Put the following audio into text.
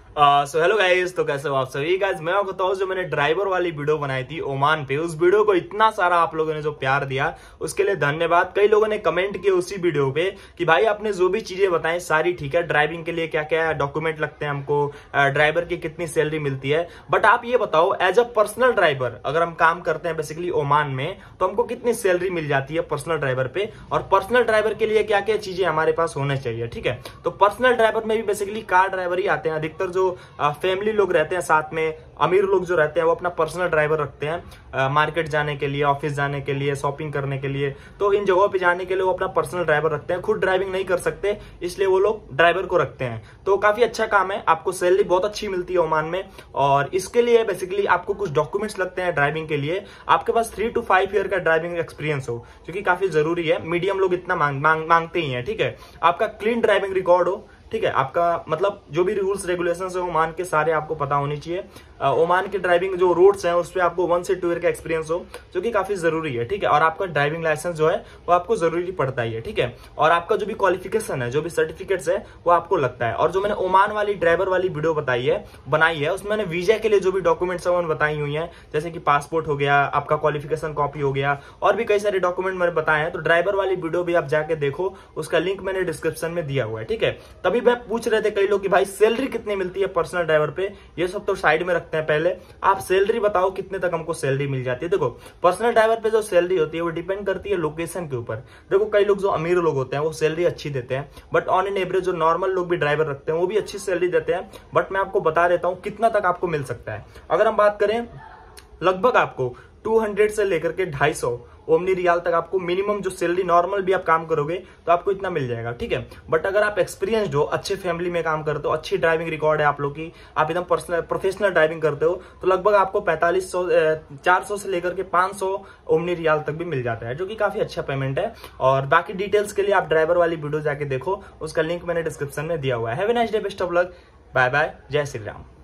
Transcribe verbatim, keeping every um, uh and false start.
So hello guys, तो कैसे हो आप सभी गाइस। मैं आपको बताऊं, जो मैंने ड्राइवर वाली वीडियो बनाई थी ओमान पे, उस वीडियो को इतना सारा आप लोगों ने जो प्यार दिया उसके लिए धन्यवाद। कई लोगों ने कमेंट किए उसी वीडियो पे कि भाई आपने जो भी चीजें बताई सारी ठीक है, ड्राइविंग के लिए क्या क्या डॉक्यूमेंट लगते हैं हमको, ड्राइवर की कितनी सैलरी मिलती है, बट आप ये बताओ एज अ पर्सनल ड्राइवर अगर हम काम करते हैं बेसिकली ओमान में तो हमको कितनी सैलरी मिल जाती है पर्सनल ड्राइवर पे, और पर्सनल ड्राइवर के लिए क्या क्या चीजें हमारे पास होने चाहिए। ठीक है, तो पर्सनल ड्राइवर में भी बेसिकली कार ड्राइवर ही आते हैं। अधिकतर जो फैमिली लोग रहते हैं साथ में, अमीर लोग जो रहते हैं वो अपना पर्सनल ड्राइवर रखते हैं मार्केट जाने के लिए, ऑफिस जाने के लिए, शॉपिंग करने के लिए, तो इन जगहों पे जाने के लिए वो अपना पर्सनल ड्राइवर रखते हैं। खुद ड्राइविंग नहीं कर सकते इसलिए वो लोग ड्राइवर को रखते हैं। तो काफी अच्छा काम है, आपको सैलरी बहुत अच्छी मिलती है ओमान में। और इसके लिए बेसिकली आपको कुछ डॉक्यूमेंट्स लगते हैं ड्राइविंग के लिए। आपके पास थ्री टू फाइव ईयर का ड्राइविंग एक्सपीरियंस हो, क्योंकि काफी जरूरी है, मीडियम लोग इतना मांग, मांग, मांगते ही है। ठीक है, आपका क्लीन ड्राइविंग रिकॉर्ड हो, ठीक है, आपका मतलब जो भी रूल्स रेगुलेशंस है ओमान के सारे आपको पता होनी चाहिए। ओमान के ड्राइविंग जो रूट्स हैं उस पर आपको वन से टू ईयर का एक्सपीरियंस हो, जो कि काफी जरूरी है। ठीक है, और आपका ड्राइविंग लाइसेंस जो है वो आपको जरूरी पड़ता ही है। ठीक है, और आपका जो भी क्वालिफिकेशन है, जो भी सर्टिफिकेट्स है वो आपको लगता है। और जो मैंने ओमान वाली ड्राइवर वाली वीडियो बताई है बनाई है उसमें मैंने वीजा के लिए जो भी डॉक्यूमेंट्स है बताई हुई है, जैसे कि पासपोर्ट हो गया, आपका क्वालिफिकेशन कॉपी हो गया, और भी कई सारे डॉक्यूमेंट मैंने बताए हैं। तो ड्राइवर वाली वीडियो भी आप जाके देखो, उसका लिंक मैंने डिस्क्रिप्शन में दिया हुआ है। ठीक है, तभी मैं पूछ रहे थे कई लोग कि भाई सैलरी कितनी मिलती है पर्सनल ड्राइवर पे, ये सब तो साइड में रखते हैं, पहले आप सैलरी बताओ कितने तक हमको सैलरी मिल जाती है। देखो पर्सनल ड्राइवर पे जो सैलरी होती है वो डिपेंड करती है लोकेशन के ऊपर। देखो कई लोग जो अमीर लोग होते हैं वो सैलरी अच्छी देते हैं, बट ऑन एन एवरेज जो नॉर्मल लोग भी ड्राइवर रखते हैं वो भी अच्छी सैलरी देते हैं। बट मैं आपको बता देता हूं कितना तक आपको मिल सकता है। अगर हम बात करें, लगभग आपको दो सौ से लेकर के ढाई सौ ओमनी रियाल तक आपको मिनिमम जो सैलरी, नॉर्मल भी आप काम करोगे तो आपको इतना मिल जाएगा। ठीक है, बट अगर आप एक्सपीरियंस्ड हो, अच्छे फैमिली में काम करते हो, अच्छी ड्राइविंग रिकॉर्ड है आप लोग की, आप एकदम पर्सनल प्रोफेशनल ड्राइविंग करते हो, तो लगभग आपको पैंतालीस सौ चार सौ से लेकर के पांच सौ ओमनी रियाल तक भी मिल जाता है, जो कि काफी अच्छा पेमेंट है। और बाकी डिटेल्स के लिए आप ड्राइवर वाली वीडियो जाके देखो, उसका लिंक मैंने डिस्क्रिप्शन में दिया हुआ है। Have a nice day, best of luck, bye bye, जय श्री राम।